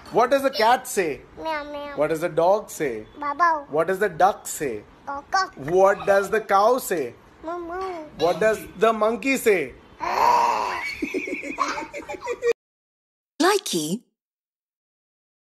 What does the cat say? Meow meow. What does the dog say? Bow. What does the duck say? Cock. What does the cow say? Moo moo. What does the monkey say? Likey